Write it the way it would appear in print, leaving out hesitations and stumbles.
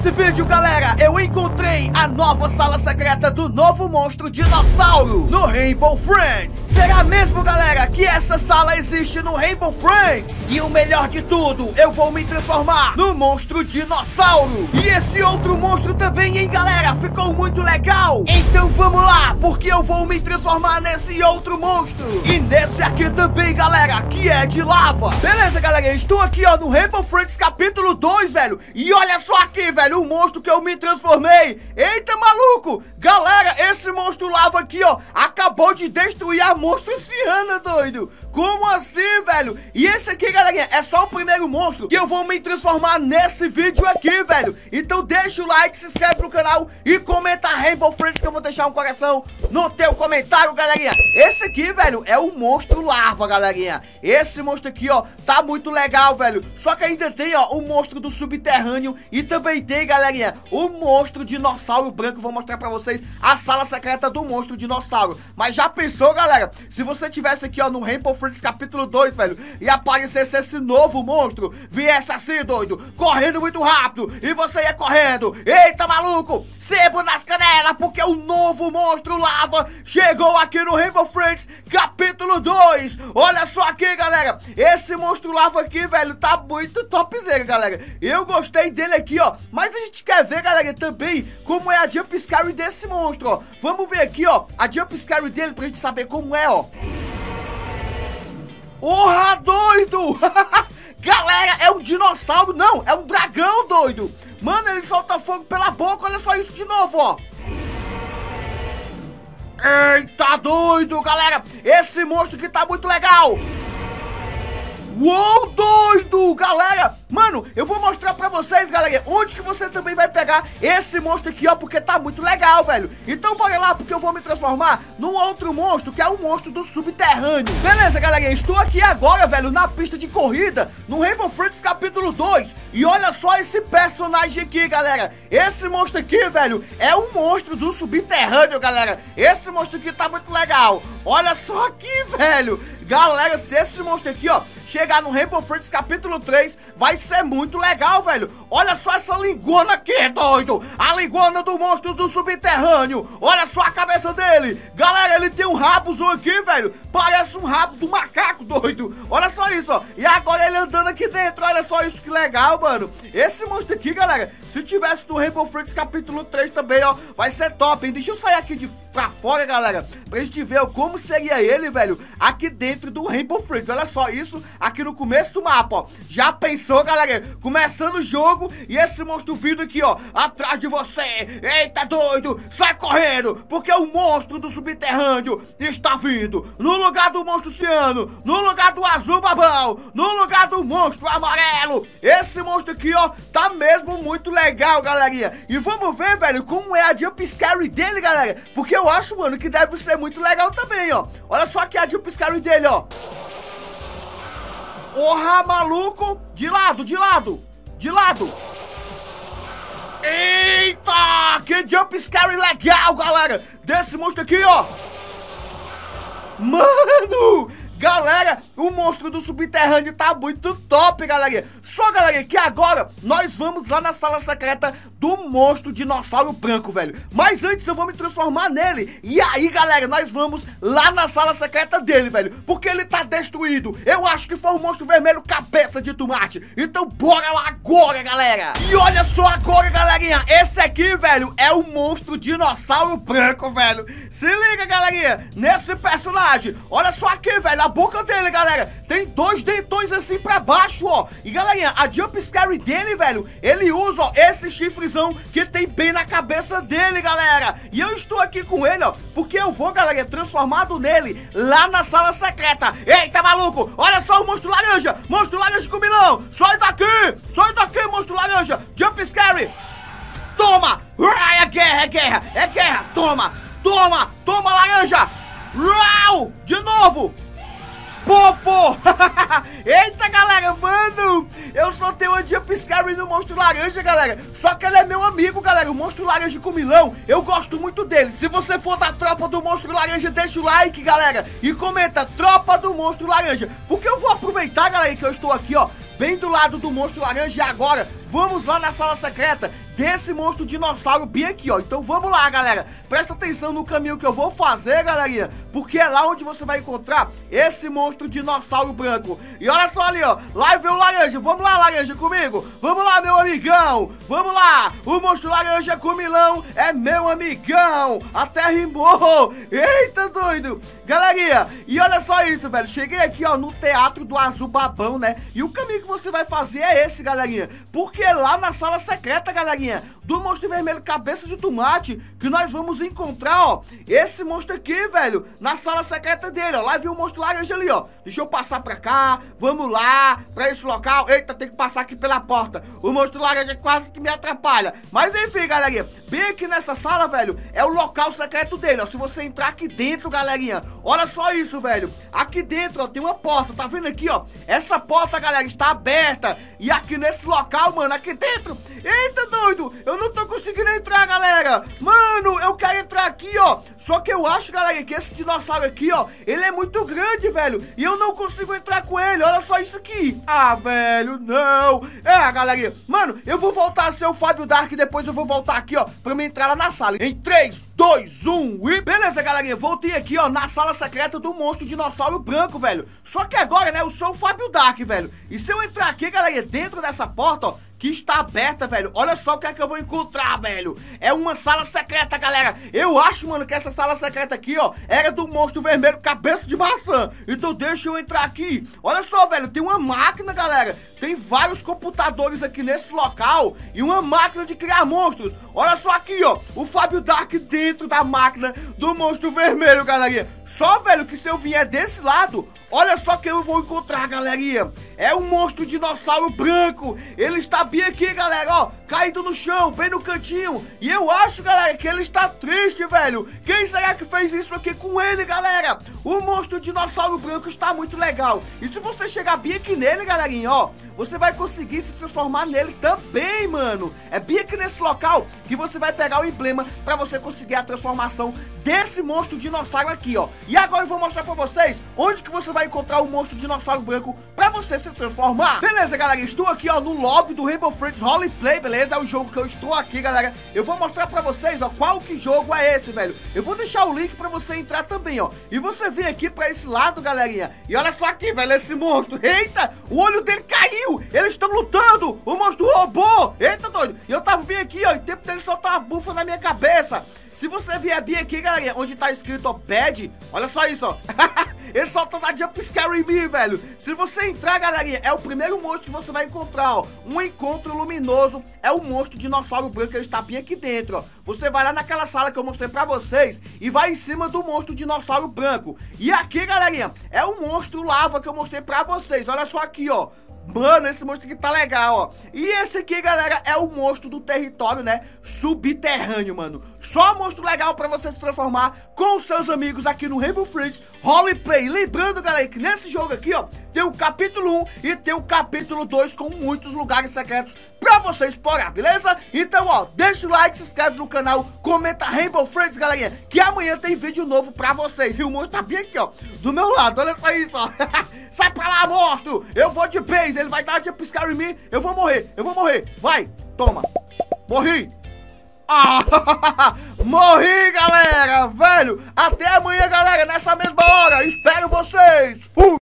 Nesse vídeo, galera, eu encontrei a nova sala secreta do novo monstro dinossauro no Rainbow Friends. Será mesmo, galera, que essa sala existe no Rainbow Friends? E o melhor de tudo, eu vou me transformar no monstro dinossauro. E esse outro monstro também, hein, galera? Ficou muito legal. Então vamos lá, porque eu vou me transformar nesse outro monstro. E nesse aqui também, galera, que é de lava. Beleza, galera, eu estou aqui, ó, no Rainbow Friends capítulo 2, velho. E olha só aqui, velho, o monstro que eu me transformei. Eita, maluco. Galera, esse monstro lava aqui, ó, acabou de destruir a monstro ciana, doido. Como assim, velho? E esse aqui, galerinha, é só o primeiro monstro que eu vou me transformar nesse vídeo aqui, velho. Então deixa o like, se inscreve no canal e comenta Rainbow Friends, que eu vou deixar um coração no teu comentário, galerinha. Esse aqui, velho, é o monstro lava, galerinha. Esse monstro aqui, ó, tá muito legal, velho. Só que ainda tem, ó, o monstro do subterrâneo e também tem, galerinha, o monstro dinossauro branco. Vou mostrar pra vocês a sala secreta do monstro dinossauro. Mas já pensou, galera, se você tivesse aqui, ó, no Rainbow Friends capítulo 2, velho, e aparecesse esse novo monstro, viesse assim, doido, correndo muito rápido, e você ia correndo, eita, maluco, sebo nas canelas, porque o novo monstro lava chegou aqui no Rainbow Friends capítulo 2. Olha só aqui, galera, esse monstro lava aqui, velho, tá muito topzera, galera. Eu gostei dele aqui, ó, mas a gente quer ver, galera, também como é a jump scare desse monstro, ó. Vamos ver aqui, ó, a jump scare dele pra gente saber como é, ó. Porra, doido! Galera, é um dinossauro, não, é um dragão, doido. Mano, ele solta fogo pela boca, olha só isso de novo, ó. Eita, doido, galera, esse monstro aqui tá muito legal. Uou, doido, galera. Mano, eu vou mostrar pra vocês, galera, onde que você também vai pegar esse monstro aqui, ó, porque tá muito legal, velho. Então bora lá, porque eu vou me transformar num outro monstro, que é o monstro do subterrâneo. Beleza, galera, estou aqui agora, velho, na pista de corrida, no Rainbow Friends capítulo 2. E olha só esse personagem aqui, galera. Esse monstro aqui, velho, é o monstro do subterrâneo, galera. Esse monstro aqui tá muito legal. Olha só aqui, velho. Galera, se esse monstro aqui, ó, chegar no Rainbow Friends capítulo 3, vai ser muito legal, velho. Olha só essa linguona aqui, doido. A linguona do monstro do subterrâneo. Olha só a cabeça dele. Galera, ele tem um rabozão aqui, velho. Parece um rabo do macaco, doido. Olha só isso, ó. E agora ele andando aqui dentro. Olha só isso, que legal, mano. Esse monstro aqui, galera, se tivesse no Rainbow Friends capítulo 3 também, ó, vai ser top, hein? Deixa eu sair aqui pra fora, galera, pra gente ver como seria ele, velho, aqui dentro do Rainbow Friends. Olha só isso, aqui no começo do mapa, ó. Já pensou, galera? Começando o jogo e esse monstro vindo aqui, ó, atrás de você. Eita, doido, sai correndo, porque o monstro do subterrâneo está vindo. No lugar do monstro ciano, no lugar do azul babão, no lugar do monstro amarelo. Esse monstro aqui, ó, tá mesmo muito legal, galerinha. E vamos ver, velho, como é a jump scare dele, galera, porque eu acho, mano, que deve ser muito legal também, ó. Olha só aqui a jump scare dele, ó. Porra, maluco. De lado, de lado, de lado. Eita, que jump scare legal, galera, desse monstro aqui, ó. Mano, galera, o monstro do subterrâneo tá muito top, galera. Só, galera, que agora nós vamos lá na sala secreta do monstro dinossauro branco, velho. Mas antes eu vou me transformar nele. E aí, galera, nós vamos lá na sala secreta dele, velho, porque ele tá destruído. Eu acho que foi o monstro vermelho cabeça de tomate. Então bora lá agora, galera. E olha só agora, galerinha, esse aqui, velho, é o monstro dinossauro branco, velho. Se liga, galerinha, nesse personagem. Olha só aqui, velho, a boca dele, galera, tem dois dentões assim pra baixo, ó. E, galerinha, a jump scare dele, velho, ele usa, ó, esse chifrezão que tem bem na cabeça dele, galera. E eu estou aqui com ele, ó, porque eu vou, galera, transformado nele lá na sala secreta. Eita, maluco, olha só o monstro laranja comilão. Sai daqui, monstro laranja. Jump scare. Toma. É guerra, é guerra, é guerra. Toma, toma, toma, laranja. Uau, de novo. Pofo! Eita, galera, mano, eu só tenho uma jump scare no monstro laranja, galera. Só que ele é meu amigo, galera, o monstro laranja com milão. Eu gosto muito dele. Se você for da tropa do monstro laranja, deixa o like, galera, e comenta, tropa do monstro laranja. Porque eu vou aproveitar, galera, que eu estou aqui, ó, bem do lado do monstro laranja. E agora, vamos lá na sala secreta desse monstro dinossauro bem aqui, ó. Então vamos lá, galera. Presta atenção no caminho que eu vou fazer, galerinha, porque é lá onde você vai encontrar esse monstro dinossauro branco. E olha só ali, ó. Lá vem o laranja. Vamos lá, laranja, comigo. Vamos lá, meu amigão. Vamos lá. O monstro laranja com milão é meu amigão. Até rimou. Eita, doido. Galerinha, e olha só isso, velho. Cheguei aqui, ó, no Teatro do Azul Babão, né? E o caminho que você vai fazer é esse, galerinha. Porque lá na sala secreta, galerinha, do monstro vermelho cabeça de tomate, que nós vamos encontrar, ó, esse monstro aqui, velho, na sala secreta dele, ó. Lá viu o monstro laranja ali, ó. Deixa eu passar pra cá. Vamos lá, pra esse local. Eita, tem que passar aqui pela porta. O monstro laranja quase que me atrapalha. Mas enfim, galerinha, bem aqui nessa sala, velho, é o local secreto dele, ó. Se você entrar aqui dentro, galerinha, olha só isso, velho. Aqui dentro, ó, tem uma porta, tá vendo aqui, ó? Essa porta, galera, está aberta. E aqui nesse local, mano, aqui dentro, eita, doido, eu não tô conseguindo entrar, galera. Mano, eu quero entrar aqui, ó. Só que eu acho, galera, que esse dinossauro aqui, ó, ele é muito grande, velho, e eu não consigo entrar com ele. Olha só isso aqui. Ah, velho, não. É, galerinha, mano, eu vou voltar a ser o Fábio Dark. Depois eu vou voltar aqui, ó, pra me entrar lá na sala. Em 3, 2, 1 e... Beleza, galerinha, voltei aqui, ó, na sala secreta do monstro dinossauro branco, velho. Só que agora, né, eu sou o Fábio Dark, velho. E se eu entrar aqui, galerinha, dentro dessa porta, ó, que está aberta, velho, olha só o que é que eu vou encontrar, velho. É uma sala secreta, galera. Eu acho, mano, que essa sala secreta aqui, ó, era do monstro vermelho cabeça de maçã. Então deixa eu entrar aqui. Olha só, velho, tem uma máquina, galera. Tem vários computadores aqui nesse local e uma máquina de criar monstros. Olha só aqui, ó, o Fábio Dark dentro da máquina do monstro vermelho, galerinha. Só, velho, que se eu vier desse lado, olha só que eu vou encontrar, galerinha. É um monstro dinossauro branco. Ele está bem aqui, galera, ó, caído no chão, bem no cantinho. E eu acho, galera, que ele está triste, velho. Quem será que fez isso aqui com ele, galera? O monstro dinossauro branco está muito legal. E se você chegar bem aqui nele, galerinha, ó, você vai conseguir se transformar nele também, mano. É bem aqui nesse local que você vai pegar o emblema pra você conseguir a transformação desse monstro dinossauro aqui, ó. E agora eu vou mostrar pra vocês onde que você vai encontrar o monstro dinossauro branco pra você se transformar. Beleza, galera, estou aqui, ó, no lobby do Rainbow Friends Roleplay, beleza? É o jogo que eu estou aqui, galera. Eu vou mostrar pra vocês, ó, qual que jogo é esse, velho. Eu vou deixar o link pra você entrar também, ó. E você vem aqui pra esse lado, galerinha. E olha só aqui, velho, esse monstro. Eita, o olho dele caiu. Eles estão lutando. O monstro roubou. Eita, doido. E eu tava bem aqui, ó, em tempo dele soltar uma bufa na minha cabeça. Se você vier bem aqui, galerinha, onde tá escrito, ó, Bad, olha só isso, ó. Ele solta da jumpscare em mim, velho. Se você entrar, galerinha, é o primeiro monstro que você vai encontrar, ó. Um encontro luminoso. É o monstro dinossauro branco, ele está bem aqui dentro, ó. Você vai lá naquela sala que eu mostrei pra vocês e vai em cima do monstro dinossauro branco. E aqui, galerinha, é o monstro lava que eu mostrei pra vocês. Olha só aqui, ó. Mano, esse monstro aqui tá legal, ó. E esse aqui, galera, é o monstro do território, né, subterrâneo, mano. Só monstro legal pra você se transformar com os seus amigos aqui no Rainbow Friends Roleplay. Lembrando, galera, que nesse jogo aqui, ó, tem o capítulo 1 e tem o capítulo 2 com muitos lugares secretos pra você explorar, beleza? Então, ó, deixa o like, se inscreve no canal, comenta Rainbow Friends, galerinha, que amanhã tem vídeo novo pra vocês. E o monstro tá bem aqui, ó, do meu lado, olha só isso, ó. Sai pra lá, monstro! Eu vou de base, ele vai dar jumpscare em mim, eu vou morrer, vai, toma, morri. Ah, morri, galera, velho. Até amanhã, galera, nessa mesma hora. Espero vocês. Fui.